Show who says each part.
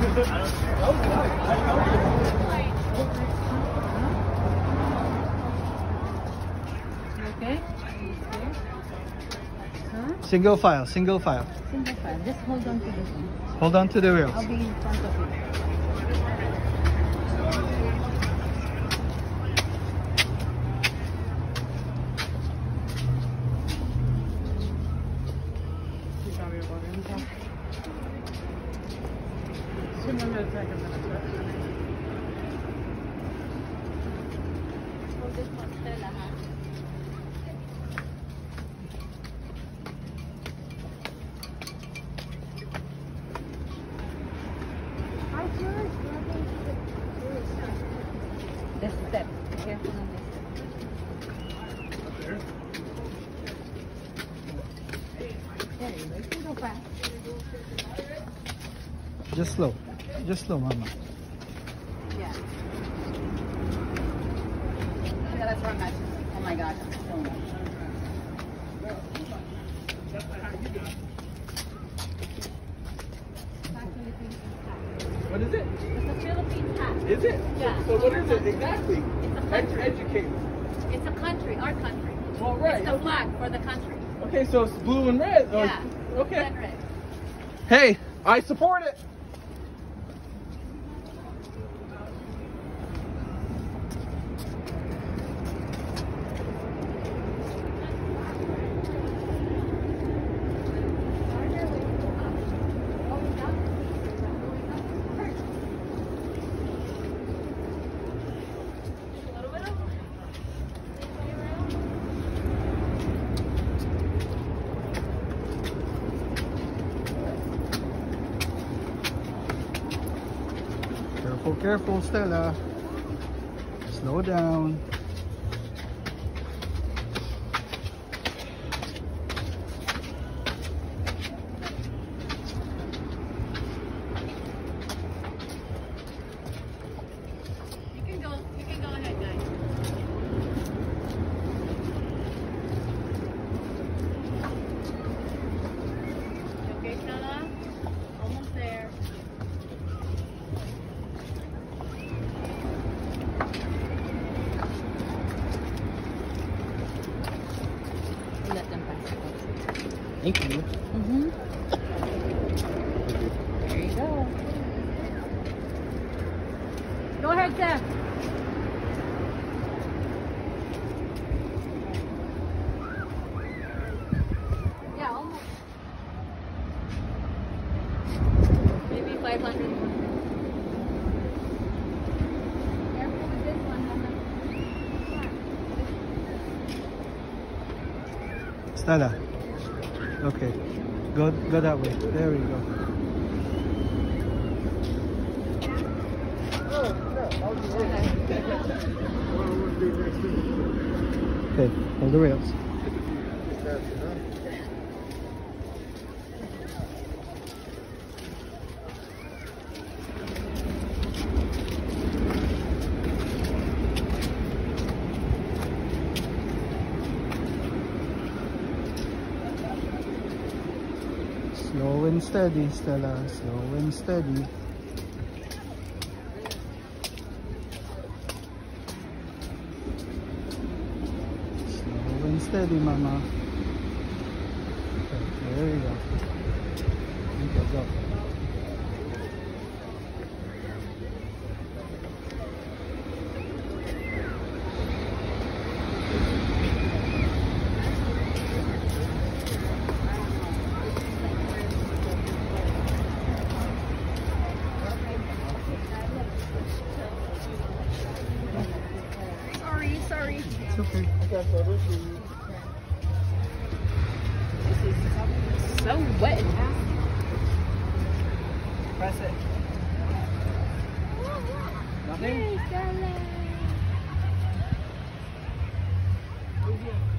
Speaker 1: Okay? Huh?
Speaker 2: Single file, single file.
Speaker 1: Single file. Just hold on to this one.
Speaker 2: Hold on to the rails.
Speaker 1: I'll be in front of you. This step. Be careful on this step. There you go. You can go fast.
Speaker 2: Just slow. Just slow, mama.
Speaker 1: Yeah. Yeah, that's wrong, guys. Oh my gosh. So much.
Speaker 3: What is it?
Speaker 1: It's a Philippines hat.
Speaker 3: Is it?
Speaker 1: Yeah.
Speaker 3: So what is it exactly?
Speaker 1: It's a country.
Speaker 3: Educate.
Speaker 1: It's a country, our country.
Speaker 3: Well, right.
Speaker 1: It's the flag for the country.
Speaker 3: Okay, so it's blue and red. or-
Speaker 1: Yeah.
Speaker 3: Okay.
Speaker 1: Red, red.
Speaker 3: Hey, I support it.
Speaker 2: Careful, careful, Stella. Slow down.
Speaker 1: You can go ahead, guys. You okay, Stella? Almost there. Let them pass.
Speaker 2: Thank you.
Speaker 1: Mm-hmm. There you go. Go ahead, Sam. Yeah, almost. Maybe 500 more. Careful with this one, Mama.
Speaker 2: Stella. Okay. Go that way. There we go. Okay, hold the rails. Slow and steady, Stella. Slow and steady. Slow and steady, mama. Okay, there you go. You go, go.
Speaker 1: Sorry.
Speaker 2: It's okay.
Speaker 1: This is so wet and nasty.
Speaker 3: Press it. Nothing?
Speaker 1: Yay, Stella.